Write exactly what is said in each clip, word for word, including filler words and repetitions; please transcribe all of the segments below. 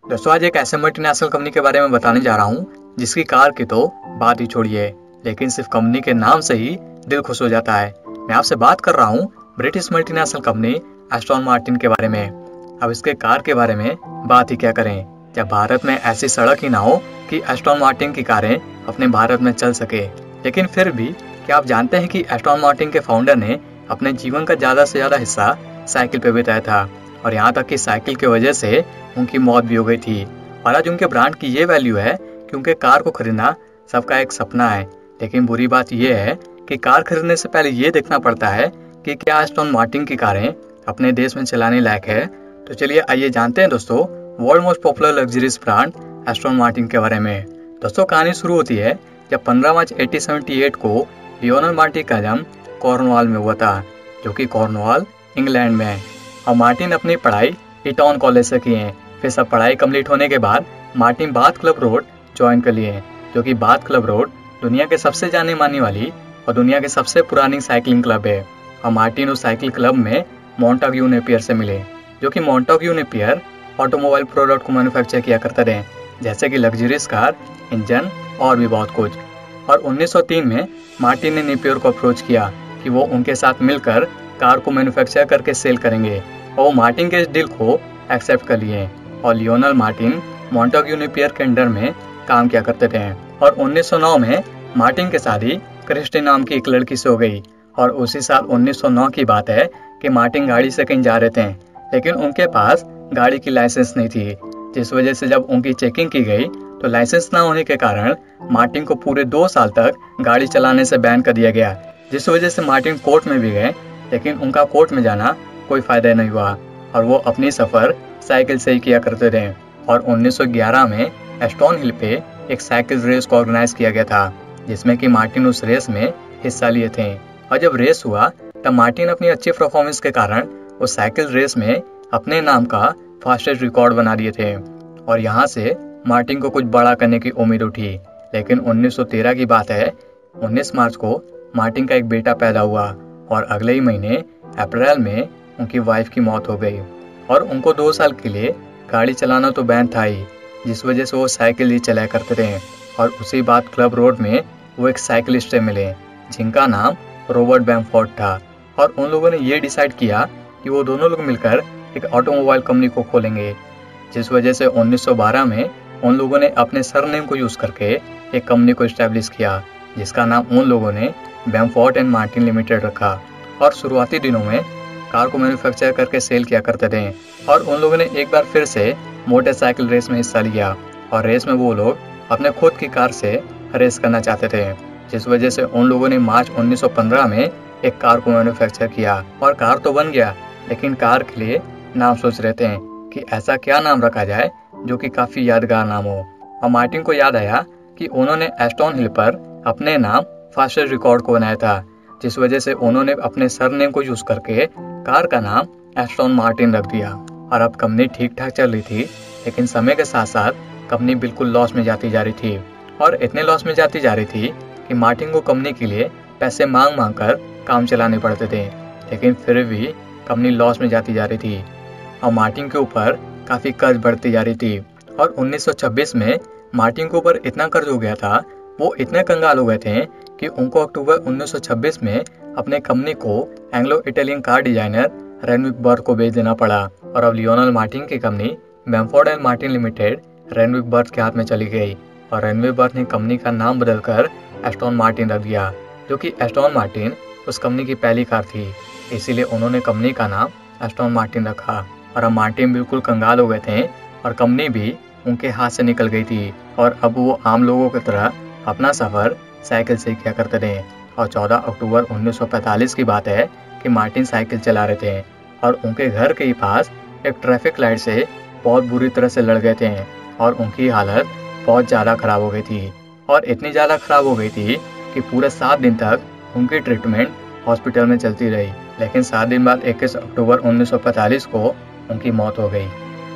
दोस्तों आज एक ऐसे मल्टीनेशनल कंपनी के बारे में बताने जा रहा हूँ जिसकी कार की तो बात ही छोड़िए, लेकिन सिर्फ कंपनी के नाम से ही दिल खुश हो जाता है। मैं आपसे बात कर रहा हूँ British multinational company Aston Martin के बारे में। अब इसके कार के बारे में बात ही क्या करें, जब भारत में ऐसी सड़क ही ना हो कि एस्टन मार्टिन की कारें अपने भारत में चल सके। लेकिन फिर भी क्या आप जानते हैं कि एस्टन मार्टिन के फाउंडर ने अपने जीवन का ज्यादा से ज्यादा हिस्सा साइकिल पे बिताया था, और यहाँ तक कि साइकिल की वजह से उनकी मौत भी हो गई थी। और आज उनके ब्रांड की ये वैल्यू है कि उनके कार को खरीदना सबका एक सपना है। लेकिन बुरी बात यह है कि कार खरीदने से पहले ये देखना पड़ता है कि क्या एस्टन मार्टिन की कारें अपने देश में चलाने लायक है। तो चलिए आइए जानते हैं दोस्तों world most popular luxuries brand Aston Martin के बारे में। दोस्तों कहानी शुरू होती है जब पंद्रह मार्च अठारह सौ अठहत्तर को लियोनेल मार्टिन का जन्म कॉर्नवाल में हुआ था, जो कि कॉर्नवाल इंग्लैंड में है। और मार्टिन अपनी पढ़ाई ईटॉन कॉलेज से की है। फिर सब पढ़ाई कंप्लीट होने के बाद Martin Bath club road join कर लिए, जो कि बाथ क्लब रोड दुनिया के सबसे जाने मानी वाली और दुनिया के सबसे पुरानी साइकिलिंग क्लब है। और मार्टिन उस साइकिल क्लब में मोंटाग्यू नेपियर से मिले, जो कि मोंटाग्यू नेपियर ऑटोमोबाइल प्रोडक्ट को मैन्युफैक्चर किया करते थे, जैसे कि लग्जरीज कार, इंजन और भी बहुत कुछ। और उन्नीस सौ तीन में मार्टिन ने नेपियर को अप्रोच किया कि वो उनके साथ मिलकर कार को मैन्युफैक्चर करके सेल करेंगे, और वो मार्टिन के इस डील को एक्सेप्ट कर लिए। और लियोनेल मार्टिन मोंटाग्यू नेपियर के अंडर में काम किया करते थे। और उन्नीस सौ नौ में मार्टिन की शादी क्रिस्टी नाम की एक लड़की से हो गई। और उसी साल उन्नीस सौ नौ की बात है कि मार्टिन गाड़ी से कहीं जा रहे थे, लेकिन उनके पास गाड़ी की लाइसेंस नहीं थी, जिस वजह से जब उनकी चेकिंग की गई तो लाइसेंस ना होने के कारण मार्टिन को पूरे दो साल तक गाड़ी चलाने से बैन कर दिया गया, जिस वजह से मार्टिन कोर्ट में भी गए, लेकिन उनका कोर्ट में जाना कोई फायदा नहीं हुआ और वो अपनी सफर साइकिल से ही किया करते थे। और उन्नीस सौ ग्यारह में एस्टन हिल पे एक साइकिल रेस को ऑर्गेनाइज किया गया था, जिसमें कि मार्टिन उस रेस में हिस्सा लिए थे। और जब रेस हुआ तब मार्टिन अपनी अच्छी परफॉर्मेंस के कारण उस साइकिल रेस में अपने नाम का फास्टेस्ट रिकॉर्ड बना दिए थे। और यहाँ से मार्टिन को कुछ बड़ा करने की उम्मीद उठी। लेकिन उन्नीस सौ तेरह की बात है, उन्नीस मार्च को मार्टिन का एक बेटा पैदा हुआ और अगले ही महीने अप्रैल में उनकी वाइफ की मौत हो गई। और उनको दो साल के लिए गाड़ी चलाना तो बैन था ही, जिस वजह से वो साइकिल ही चलाया करते थे। और उसी बात क्लब रोड में वो एक साइकिलिस्ट से मिले जिनका नाम रॉबर्ट बैमफोर्ड था। और उन लोगों ने ये डिसाइड किया कि वो दोनों लोग मिलकर एक ऑटोमोबाइल कंपनी को खोलेंगे, जिस वजह से उन्नीस सौ बारह में उन लोगों ने अपने सरनेम को यूज करके एक कंपनी को एस्टेब्लिश किया, जिसका नाम उन लोगों ने बैमफोर्ड एंड मार्टिन लिमिटेड रखा। और शुरुआती दिनों में कार को मैन्युफैक्चर करके सेल किया करते थे। और उन लोगों ने एक बार फिर से मोटरसाइकिल रेस में हिस्सा लिया, और रेस में वो लोग अपने खुद की कार से रेस करना चाहते थे, जिस वजह से उन लोगों ने मार्च उन्नीस सौ पंद्रह में एक कार को मैन्युफैक्चर किया। और कार तो बन गया, लेकिन कार के लिए नाम सोच रहे थे कि ऐसा क्या नाम रखा जाए जो कि काफी यादगार नाम हो। और मार्टिन को याद आया कि उन्होंने एस्टन हिल पर अपने नाम फास्टेस्ट रिकॉर्ड को बनाया था, जिस वजह से उन्होंने अपने सरनेम को यूज करके कार का नाम एस्टन मार्टिन रख दिया। और अब कंपनी ठीक ठाक चल रही थी, लेकिन समय के साथ साथ कंपनी बिल्कुल लॉस में जाती जा रही थी। और इतने लॉस में जाती जा रही थी कि मार्टिन को कंपनी के लिए पैसे मांग मांग कर काम चलाने पड़ते थे, लेकिन फिर भी कंपनी लॉस में जाती जा रही थी। और मार्टिन के ऊपर काफी कर्ज बढ़ती जा रही थी। और उन्नीस सौ छब्बीस में मार्टिन के ऊपर इतना कर्ज हो गया था, वो इतने कंगाल हो गए थे कि उनको अक्टूबर उन्नीस सौ छब्बीस में अपने कंपनी को Anglo Italian car designer Renwick Berth को बेच देना पड़ा। और अब लियोनेल मार्टिन की company Bamford and Martin limited Renwick Berth के हाथ में चली गई, और रेनविक बर्थ ने कंपनी का नाम बदलकर एस्टन मार्टिन रख दिया, जो कि एस्टन मार्टिन उस कंपनी की पहली कार थी, इसीलिए उन्होंने कंपनी का नाम एस्टन मार्टिन रखा। और अब मार्टिन बिल्कुल कंगाल हो गए थे और कंपनी भी उनके हाथ से निकल गई थी। और अब वो आम लोगों की तरह अपना सफर साइकिल से किया करते थे। और चौदह अक्टूबर उन्नीस सौ पैंतालीस की बात है कि मार्टिन साइकिल चला रहे थे और उनके घर के पास एक ट्रैफिक लाइट से बहुत बुरी तरह से लड़ गए थे, और उनकी हालत बहुत ज़्यादा खराब हो गई थी। और इतनी ज़्यादा खराब हो गई थी कि पूरे सात दिन तक उनकी ट्रीटमेंट हॉस्पिटल में चलती रही। लेकिन सात दिन बाद इक्कीस अक्टूबर उन्नीस सौ पैंतालीस को उनकी मौत हो गई।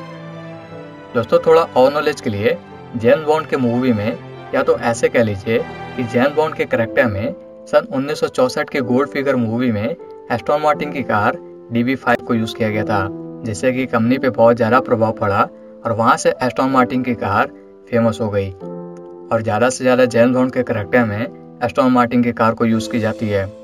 दोस्तों थोड़ा और नॉलेज के लिए, जेम्स बॉन्ड के मूवी में, या तो ऐसे कह लीजिए कि जेम्स बॉन्ड के कैरेक्टर में सन उन्नीस सौ चौसठ के गोल्ड फिगर मूवी में एस्टन मार्टिन की कार डी बी फाइव को यूज किया गया था, जिससे कि कंपनी पे बहुत ज्यादा प्रभाव पड़ा और वहाँ से एस्टन मार्टिन की कार फेमस हो गई और ज़्यादा से ज़्यादा जेम्स बॉन्ड के करेक्टर में एस्टन मार्टिन की कार को यूज़ की जाती है।